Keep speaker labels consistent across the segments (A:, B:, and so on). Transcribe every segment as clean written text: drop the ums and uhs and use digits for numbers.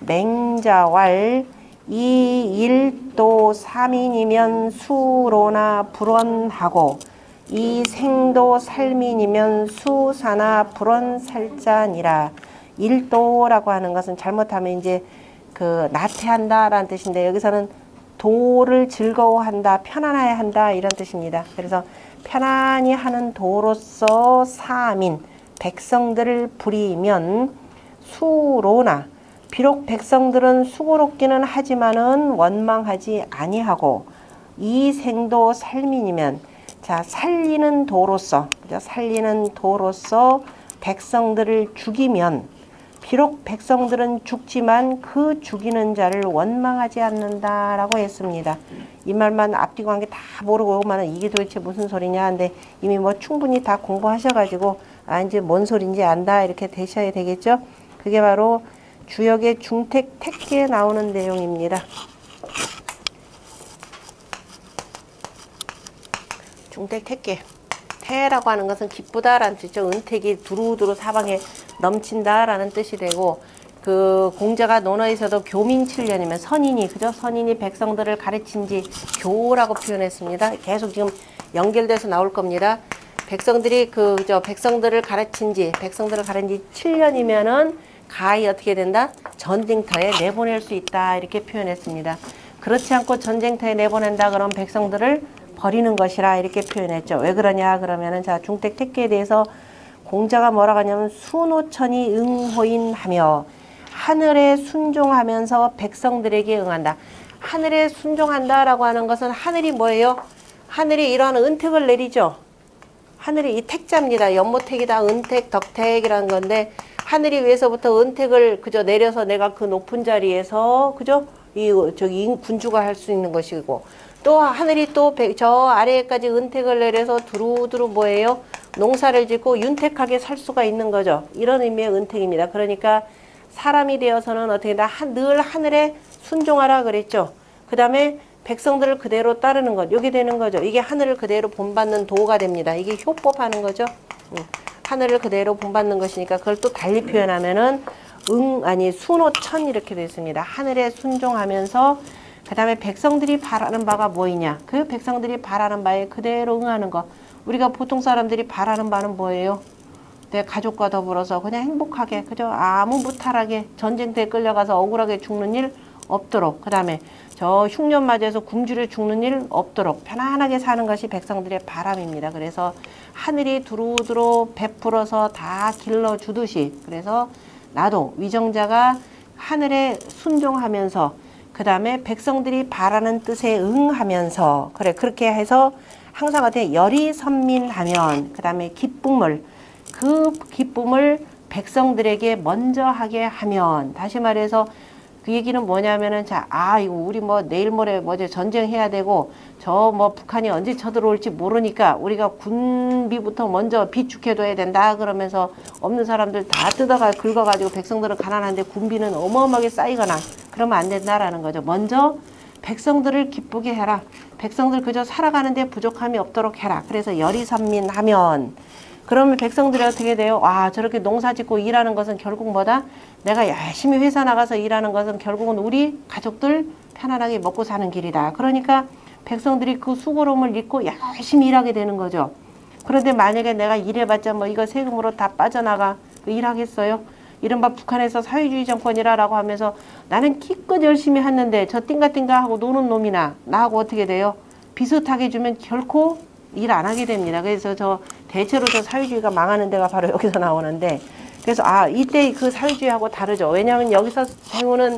A: 맹자왈 이일도 삼인이면 수로나 불원하고 이생도 살민이면 수사나 불원살자니라. 일도라고 하는 것은 잘못하면 이제 그 나태한다 라는 뜻인데, 여기서는 도를 즐거워한다, 편안하게 한다 이런 뜻입니다. 그래서 편안히 하는 도로서 사민, 백성들을 부리면 수로나, 비록 백성들은 수고롭기는 하지만은 원망하지 아니하고, 이생도 살민이면, 자, 살리는 도로서, 살리는 도로서 백성들을 죽이면, 비록 백성들은 죽지만 그 죽이는 자를 원망하지 않는다라고 했습니다. 이 말만 앞뒤고 한 게 다 모르고만은 이게 도대체 무슨 소리냐 하는데, 이미 뭐 충분히 다 공부하셔가지고 아 이제 뭔 소린지 안다 이렇게 되셔야 되겠죠. 그게 바로 주역의 중택 택기에 나오는 내용입니다. 중택 택기, 태라고 하는 것은 기쁘다라는 뜻이죠. 은택이 두루두루 사방에 넘친다라는 뜻이 되고, 그 공자가 논어에서도 교민 7년이면 선인이, 그죠? 선인이 백성들을 가르친지 교라고 표현했습니다. 계속 지금 연결돼서 나올 겁니다. 백성들이 백성들을 가르친 지 7년이면은 가히 어떻게 된다? 전쟁터에 내보낼 수 있다 이렇게 표현했습니다. 그렇지 않고 전쟁터에 내보낸다 그러면 백성들을 버리는 것이라 이렇게 표현했죠. 왜 그러냐 그러면은, 자, 중택 택기에 대해서 공자가 뭐라고 하냐면 순호천이 응호인하며, 하늘에 순종하면서 백성들에게 응한다. 하늘에 순종한다라고 하는 것은 하늘이 뭐예요? 하늘이 이러한 은택을 내리죠. 하늘이 이 택자입니다. 연모택이다, 은택, 덕택이라는 건데, 하늘이 위에서부터 은택을 그저 내려서 내가 그 높은 자리에서 그저 저기 군주가 할 수 있는 것이고, 또 하늘이 또 저 아래에까지 은택을 내려서 두루두루 뭐예요? 농사를 짓고 윤택하게 살 수가 있는 거죠. 이런 의미의 은택입니다. 그러니까 사람이 되어서는 어떻게 늘 하늘에 순종하라 그랬죠. 그 다음에 백성들을 그대로 따르는 것, 이게 되는 거죠. 이게 하늘을 그대로 본받는 도가 됩니다. 이게 효법하는 거죠. 하늘을 그대로 본받는 것이니까 그걸 또 달리 표현하면은 순호천 이렇게 되어 있습니다. 하늘에 순종하면서 그 다음에 백성들이 바라는 바가 뭐이냐? 그 백성들이 바라는 바에 그대로 응하는 것. 우리가 보통 사람들이 바라는 바는 뭐예요? 내 가족과 더불어서 그냥 행복하게, 그죠? 아무 무탈하게 전쟁터에 끌려가서 억울하게 죽는 일 없도록, 그 다음에 저 흉년 맞이해서 굶주려 죽는 일 없도록 편안하게 사는 것이 백성들의 바람입니다. 그래서 하늘이 두루두루 베풀어서 다 길러주듯이, 그래서 나도 위정자가 하늘에 순종하면서 그 다음에 백성들이 바라는 뜻에 응하면서, 그래 그렇게 해서 항상 어떻게 열이 선민하면, 그 다음에 그 기쁨을 백성들에게 먼저 하게 하면, 다시 말해서 그 얘기는 뭐냐면은, 자, 이거 우리 뭐 내일 모레 뭐지 전쟁해야 되고 저 뭐 북한이 언제 쳐들어올지 모르니까 우리가 군비부터 먼저 비축해둬야 된다 그러면서 없는 사람들 다 뜯어가 긁어가지고 백성들은 가난한데 군비는 어마어마하게 쌓이거나 그러면 안 된다라는 거죠. 먼저 백성들을 기쁘게 해라. 백성들 그저 살아가는데 부족함이 없도록 해라. 그래서 열이선민하면, 그러면 백성들이 어떻게 돼요? 저렇게 농사 짓고 일하는 것은 결국 뭐다? 내가 열심히 회사 나가서 일하는 것은 결국은 우리 가족들 편안하게 먹고 사는 길이다. 그러니까 백성들이 그 수고로움을 잊고 열심히 일하게 되는 거죠. 그런데 만약에 내가 일해봤자 뭐 이거 세금으로 다 빠져나가 일하겠어요? 이른바 북한에서 사회주의 정권이라고 하면서 나는 기껏 열심히 했는데 저 띵가띵가 하고 노는 놈이나 나하고 어떻게 돼요? 비슷하게 주면 결코 일 안 하게 됩니다. 그래서 대체로 사회주의가 망하는 데가 바로 여기서 나오는데, 그래서 이때 그 사회주의하고 다르죠. 왜냐하면 여기서 세우는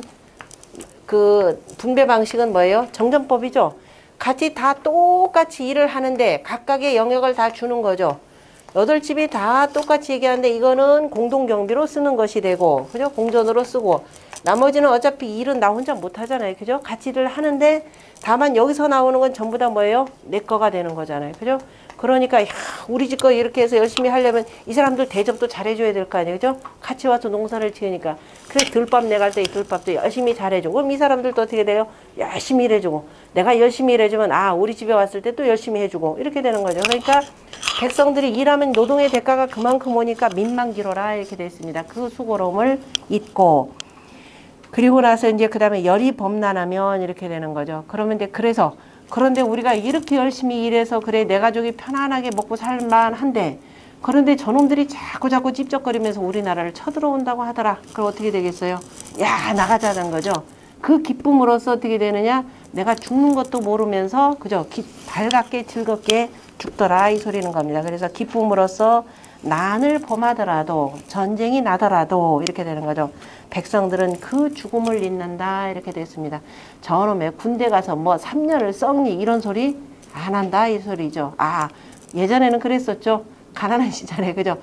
A: 그 분배 방식은 뭐예요? 정전법이죠. 같이 다 똑같이 일을 하는데 각각의 영역을 다 주는 거죠. 8집이 다 똑같이 얘기하는데 이거는 공동경비로 쓰는 것이 되고, 그죠? 공전으로 쓰고, 나머지는 어차피 일은 나 혼자 못 하잖아요. 그죠? 같이 일을 하는데 다만 여기서 나오는 건 전부 다 뭐예요? 내 거가 되는 거잖아요. 그죠? 그러니까 우리 집 거 이렇게 해서 열심히 하려면 이 사람들 대접도 잘해줘야 될 거 아니에요. 그죠? 같이 와서 농사를 지으니까. 그래 들밥 내갈 때 이 들밥도 열심히 잘해주고, 그럼 이 사람들도 어떻게 돼요? 열심히 일해주고, 내가 열심히 일해주면 우리 집에 왔을 때 또 열심히 해주고 이렇게 되는 거죠. 그러니까 백성들이 일하면 노동의 대가가 그만큼 오니까 민망기로라 이렇게 되어 있습니다. 그 수고로움을 잊고, 그리고 나서 이제 그 다음에 열이 범람하면 이렇게 되는 거죠. 그러면 이제 그런데 우리가 이렇게 열심히 일해서 그래 내 가족이 편안하게 먹고 살만한데 그런데 저놈들이 자꾸 찝쩍거리면서 우리나라를 쳐들어온다고 하더라. 그럼 어떻게 되겠어요? 야, 나가자는 거죠. 그 기쁨으로써 어떻게 되느냐? 내가 죽는 것도 모르면서 그죠? 밝게 즐겁게 죽더라 이 소리는 겁니다. 그래서 기쁨으로써 난을 범하더라도 전쟁이 나더라도 이렇게 되는 거죠. 백성들은 그 죽음을 잊는다 이렇게 됐습니다. 저놈의 군대 가서 뭐 3년을 썩니 이런 소리 안 한다 이 소리죠. 아, 예전에는 그랬었죠. 가난한 시절에 그죠.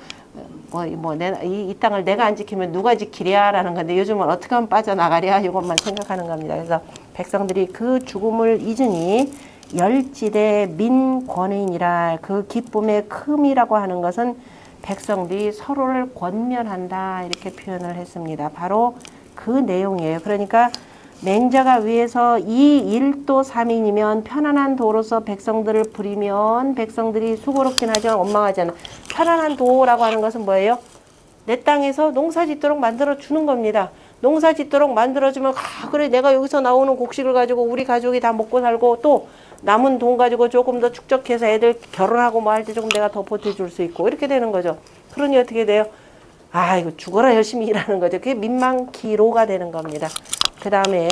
A: 이 땅을 내가 안 지키면 누가 지키랴 라는 건데 요즘은 어떻게 하면 빠져나가랴 이것만 생각하는 겁니다. 그래서 백성들이 그 죽음을 잊으니 열지대 민권인이라 그 기쁨의 큼이라고 하는 것은 백성들이 서로를 권면한다 이렇게 표현을 했습니다. 바로 그 내용이에요. 그러니까 맹자가 위에서 이 일도 삼인이면 편안한 도로서 백성들을 부리면 백성들이 수고롭긴 하지만 원망하지 않아. 편안한 도라고 하는 것은 뭐예요? 내 땅에서 농사 짓도록 만들어 주는 겁니다. 농사 짓도록 만들어주면 그래 내가 여기서 나오는 곡식을 가지고 우리 가족이 다 먹고 살고 또 남은 돈 가지고 조금 더 축적해서 애들 결혼하고 뭐 할 때 조금 내가 더 보태줄 수 있고 이렇게 되는 거죠. 그러니 어떻게 돼요? 아 이거 죽어라 열심히 일하는 거죠. 그게 민망기로가 되는 겁니다. 그 다음에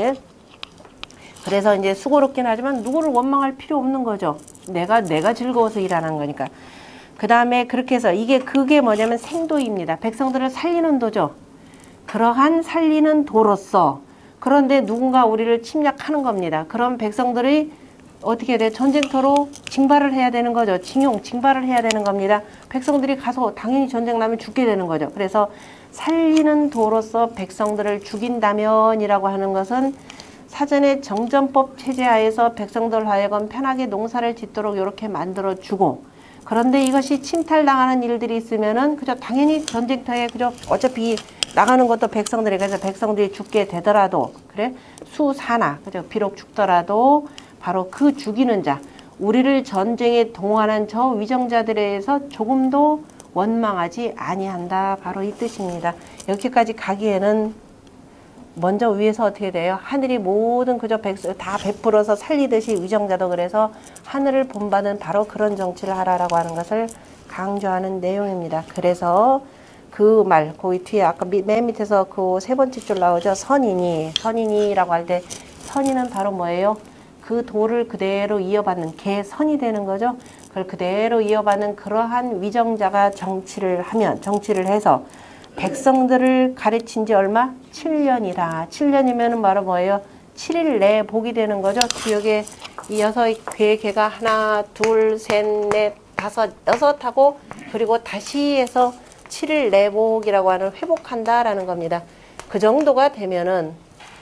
A: 그래서 이제 수고롭긴 하지만 누구를 원망할 필요 없는 거죠. 내가 즐거워서 일하는 거니까. 그 다음에 그렇게 해서 그게 뭐냐면 생도입니다. 백성들을 살리는 도죠. 그러한 살리는 도로서 그런데 누군가 우리를 침략하는 겁니다. 그럼 백성들이 어떻게 돼? 전쟁터로 징발을 해야 되는 거죠. 징발을 해야 되는 겁니다. 백성들이 가서 당연히 전쟁 나면 죽게 되는 거죠. 그래서 살리는 도로서 백성들을 죽인다면이라고 하는 것은 사전에 정전법 체제하에서 백성들 하여금 편하게 농사를 짓도록 이렇게 만들어 주고 그런데 이것이 침탈당하는 일들이 있으면은 그저 당연히 전쟁터에 그저 어차피 나가는 것도 백성들이 그래서 백성들이 죽게 되더라도 그래 수사나 그저 비록 죽더라도 바로 그 죽이는 자 우리를 전쟁에 동원한 저 위정자들에 의해서 조금도 원망하지 아니한다. 바로 이 뜻입니다. 여기까지 가기에는 먼저 위에서 어떻게 돼요? 하늘이 모든 그저 백성 다 베풀어서 살리듯이 위정자도 그래서 하늘을 본받은 바로 그런 정치를 하라라고 하는 것을 강조하는 내용입니다. 그래서 그 말, 그 뒤에 아까 맨 밑에서 그 세 번째 줄 나오죠. 선인이라고 할 때 선인은 바로 뭐예요? 그 도를 그대로 이어받는 개선이 되는 거죠. 그걸 그대로 이어받는 그러한 위정자가 정치를 해서 백성들을 가르친 지 얼마? 7년이다. 7년이면 바로 뭐예요? 7일 내에 복이 되는 거죠. 구역에 이 개가 하나, 둘, 셋, 넷, 다섯, 여섯하고 그리고 다시 해서 7일 내복이라고 하는 회복한다라는 겁니다. 그 정도가 되면은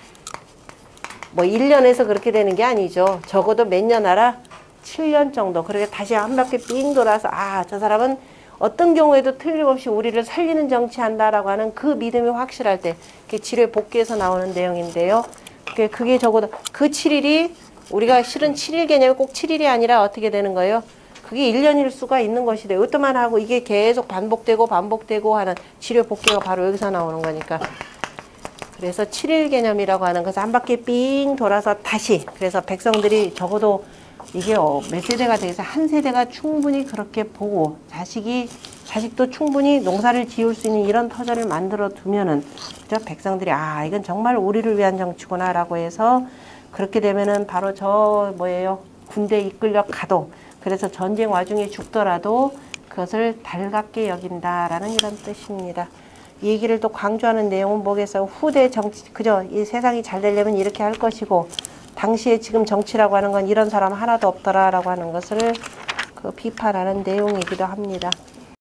A: 뭐 1년에서 그렇게 되는 게 아니죠. 적어도 몇 년 알아? 7년 정도. 그렇게 다시 한 바퀴 삥 돌아서 저 사람은 어떤 경우에도 틀림없이 우리를 살리는 정치한다라고 하는 그 믿음이 확실할 때 그게 지뢰 복귀에서 나오는 내용인데요. 그게 적어도 그 7일이 우리가 실은 7일 개념이 꼭 7일이 아니라 어떻게 되는 거예요? 그게 1년일 수가 있는 것이 돼요. 어떠만 하고 이게 계속 반복되고 하는 지뢰 복귀가 바로 여기서 나오는 거니까. 그래서 7일 개념이라고 하는 것은 한 바퀴 삥 돌아서 다시 그래서 백성들이 적어도 이게 몇 세대가 돼서 한 세대가 충분히 그렇게 보고 자식도 충분히 농사를 지을 수 있는 이런 터전을 만들어 두면은 그죠? 백성들이 이건 정말 우리를 위한 정치구나 라고 해서 그렇게 되면은 바로 군대 이끌려 가도 그래서 전쟁 와중에 죽더라도 그것을 달갑게 여긴다라는 이런 뜻입니다. 이 얘기를 또 강조하는 내용은 뭐겠어요? 후대 정치, 그죠? 이 세상이 잘 되려면 이렇게 할 것이고, 당시에 지금 정치라고 하는 건 이런 사람 하나도 없더라라고 하는 것을 비판하는 내용이기도 합니다.